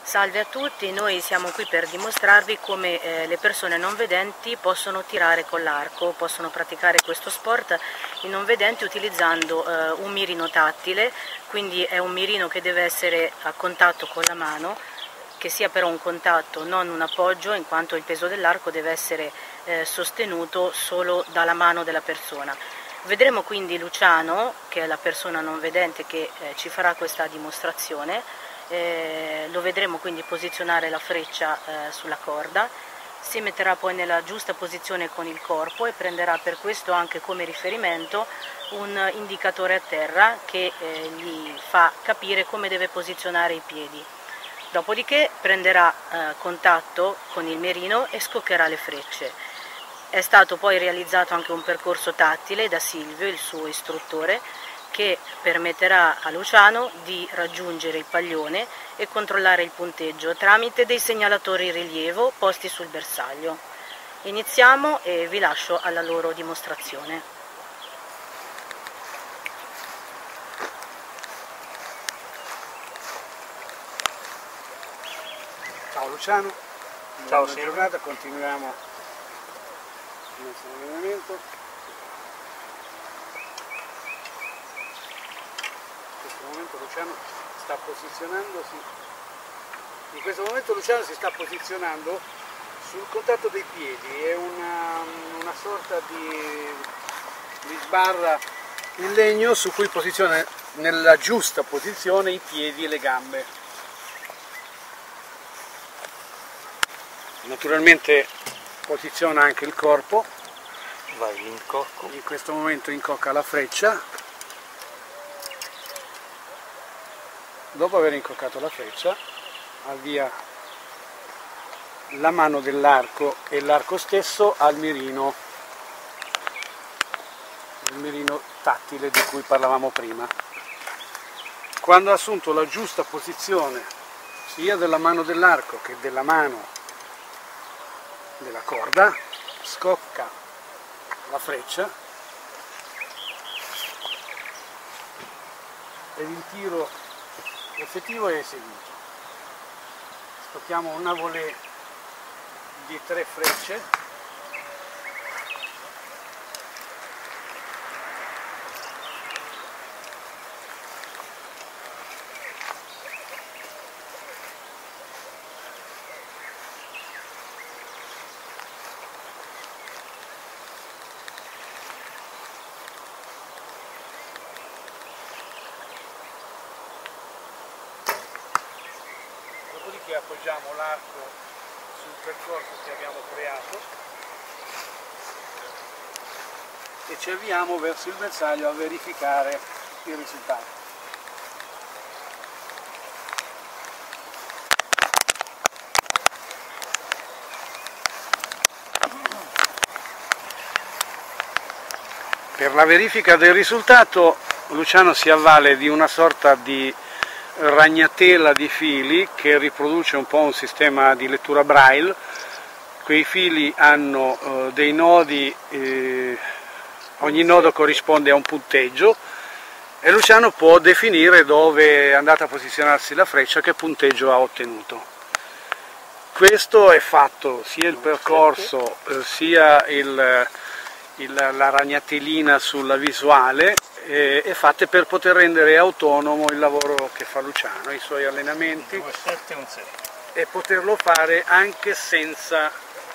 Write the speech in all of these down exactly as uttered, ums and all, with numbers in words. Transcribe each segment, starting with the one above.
Salve a tutti, noi siamo qui per dimostrarvi come eh, le persone non vedenti possono tirare con l'arco, possono praticare questo sport i non vedenti utilizzando eh, un mirino tattile, quindi è un mirino che deve essere a contatto con la mano, che sia però un contatto, non un appoggio, in quanto il peso dell'arco deve essere eh, sostenuto solo dalla mano della persona. Vedremo quindi Luciano, che è la persona non vedente che eh, ci farà questa dimostrazione. Eh, lo vedremo quindi posizionare la freccia eh, sulla corda, si metterà poi nella giusta posizione con il corpo e prenderà per questo anche come riferimento un indicatore a terra che eh, gli fa capire come deve posizionare i piedi. Dopodiché prenderà eh, contatto con il mirino e scoccherà le frecce. È stato poi realizzato anche un percorso tattile da Silvio, il suo istruttore, che permetterà a Luciano di raggiungere il paglione e controllare il punteggio tramite dei segnalatori in rilievo posti sul bersaglio. Iniziamo e vi lascio alla loro dimostrazione. Ciao Luciano, ciao buona giornata, continuiamo il nostro allenamento. In questo momento Luciano sta posizionandosi, in questo momento Luciano si sta posizionando sul contatto dei piedi, è una, una sorta di, di sbarra in legno su cui posiziona nella giusta posizione i piedi e le gambe. Naturalmente posiziona anche il corpo. Vai, l'incocco. In questo momento incocca la freccia. Dopo aver incoccato la freccia, avvia la mano dell'arco e l'arco stesso al mirino, il mirino tattile di cui parlavamo prima. Quando ha assunto la giusta posizione sia della mano dell'arco che della mano della corda, scocca la freccia ed il tiro effettivo è eseguito. Scocchiamo una volée di tre frecce. Dopodiché appoggiamo l'arco sul percorso che abbiamo creato e ci avviamo verso il bersaglio a verificare il risultato. Per la verifica del risultato Luciano si avvale di una sorta di ragnatela di fili che riproduce un po' un sistema di lettura braille. Quei fili hanno eh, dei nodi, eh, ogni nodo corrisponde a un punteggio e Luciano può definire dove è andata a posizionarsi la freccia, che punteggio ha ottenuto. Questo è fatto sia il percorso eh, sia il, il, la ragnatelina sulla visuale è fatte per poter rendere autonomo il lavoro che fa Luciano, i suoi allenamenti, due, sette, un sei. E poterlo fare anche senza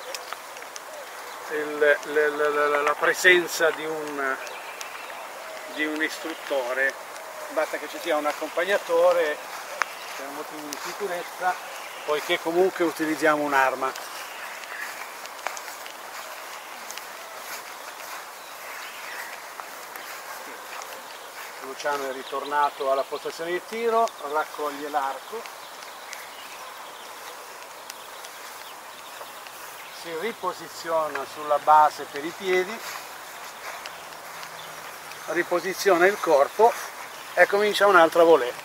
il, la, la, la presenza di un, di un istruttore. Basta che ci sia un accompagnatore per motivi di sicurezza, poiché comunque utilizziamo un'arma. Luciano è ritornato alla postazione di tiro, raccoglie l'arco, si riposiziona sulla base per i piedi, riposiziona il corpo e comincia un'altra volée.